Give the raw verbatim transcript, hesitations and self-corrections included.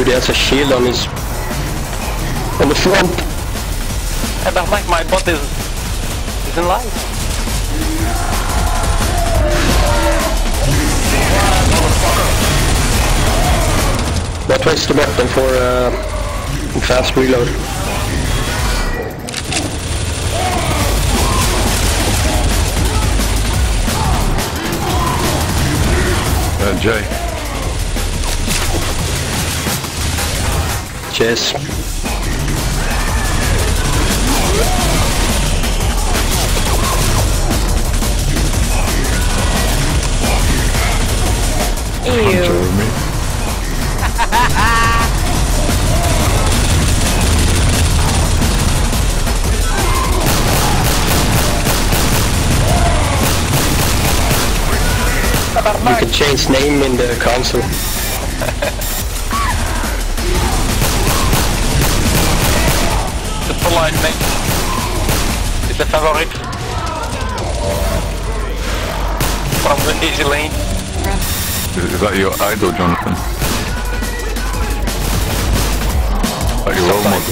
Dude, he has a shield on his... on the front. I don't like my bot is... is in life. That was the button for uh, fast reload. Uh, Jay. Cheers. Punch over me. You can change name in the console. The polite name. It's the favorite. From the easy lane. Is that your idol, Jonathan? Is that your role model?